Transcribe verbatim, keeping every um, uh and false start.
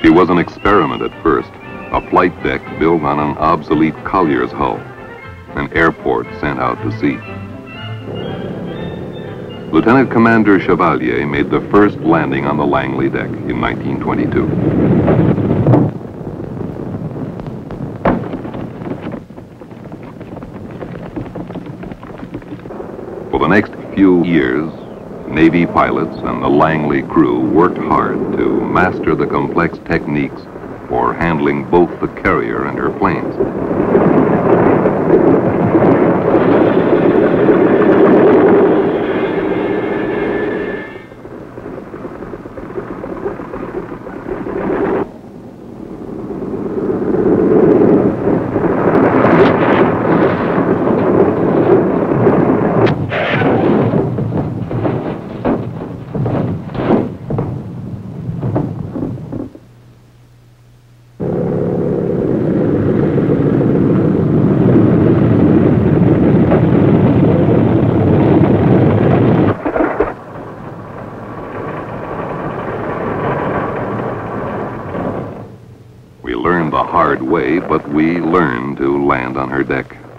She was an experiment at first, a flight deck built on an obsolete collier's hull, an airport sent out to sea. Lieutenant Commander Chevalier made the first landing on the Langley deck in nineteen twenty-two. For the next few years, Navy pilots and the Langley crew worked hard to master the complex techniques for handling both the carrier and her planes. We learned the hard way, but we learned to land on her deck.